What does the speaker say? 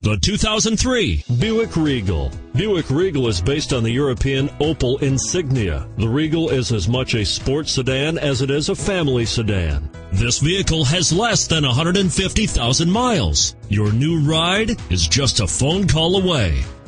The 2003 Buick Regal. Buick Regal is based on the European Opel Insignia. The Regal is as much a sports sedan as it is a family sedan. This vehicle has less than 150,000 miles. Your new ride is just a phone call away.